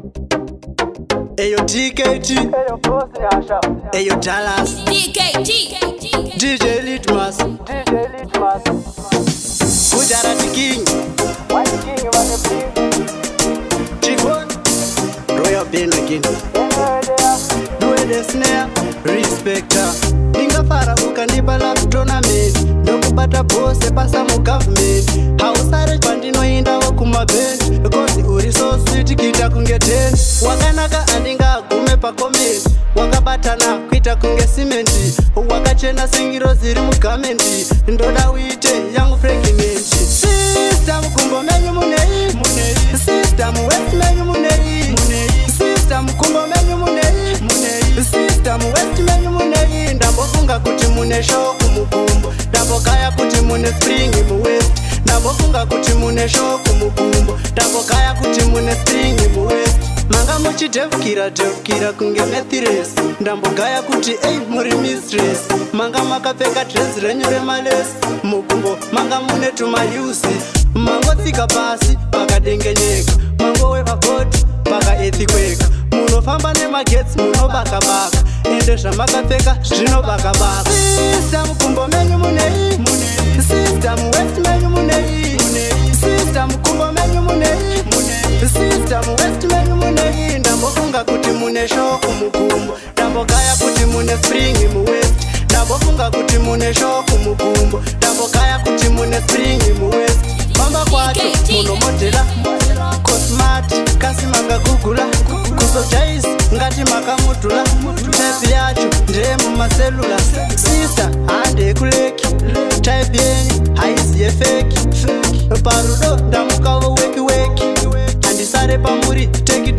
Ayo TKT, ayo Dallas, DJ Leadmas, Kujara the King, Chikon, Royal Ben again. Do the snare, respecter. Ninga fara ukanipa love tournament. Ndokubata pose pasa mu government. Hausare pandino inda wakuma band. Kosi uri so sweet kita kunge 10. Wakanaka andinga gume pa comment. Wakabatana kuita kunge cement. Wakachena singiro ziri mu garment. Ndoda uite yangu pregnant. Sister Mugumbo menyu Munei. Sister West menyu Munei. Sister Mugumbo menyu Munei. Sister West menyu Munei. Ndambofunga kuti mune shoku Mugumbo. Ndambokaya kuti mune spring mu west. Ndambofunga kuti mune shoku Mugumbo. Ndambokaya kuti mune spring mu west. Manga muchidevukira kunge methires. Ndambogaya kuti muri mistress. Manga makapfeka dress renyu remales. Mugumbo manga mune tumayusi. Mango tsika pasi pakadengenyeka. Mango wepagoti pakaethikweka. Munofamba nemagetsi munobaka-baka. Ende zvamakapfeka zvinobaka-baka. Sister Mugumbo menyu Munei. Sister West menyu Munei. Sister Mugumbo menyu Munei. Sister West menyu Munei. Ndambofunga kuti mune shoku Mugumbo. Ndambogaya kuti mune spring mu west. Ndambofunga kuti mune shoku Mugumbo. Ndambogaya kuti mune spring mu west. Mamba kwacho munomodhera cosmat kasi makagugula kusojaisi ngati makamudhula type yacho ndeye mumaselula. Sister hande kuleki type yenyu haisi yefeki. Parudo ndamukavo weki handisare pamuri teki.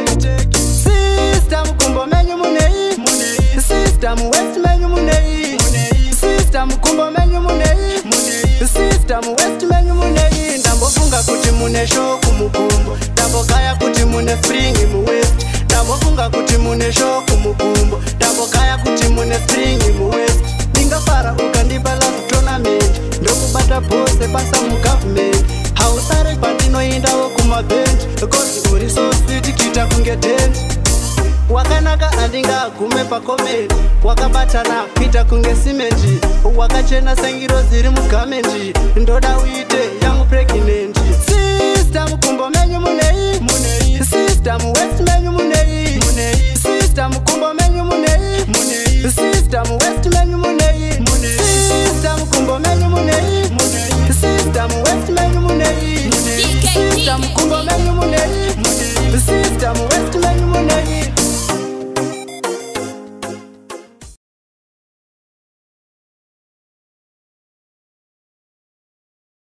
Sister Mugumbo menyu Munei. Sister West menyu Munei. Sister Mugumbo menyu Munei. Sister West menyu Munei. Ndambofunga kuti mune shoku Mugumbo. Ndambogaya kuti mune spring mu west. Ndambofunga kuti mune shoku Mugumbo. Ndambogaya kuti mune spring mu west. Ndingafara ukandipa love tournament. Ndokubata pose pasa mu government. Hausare pandinoindawo kumaband. Kosi uri so sweet kita kunge 10. Wakanaka andinga gume pa comment. Wakabatana kuita kunge cement. Wakachena sengiro ziri mu garment. Ndoda uite yangu pregnant. Sister Mugumbo menyu Munei.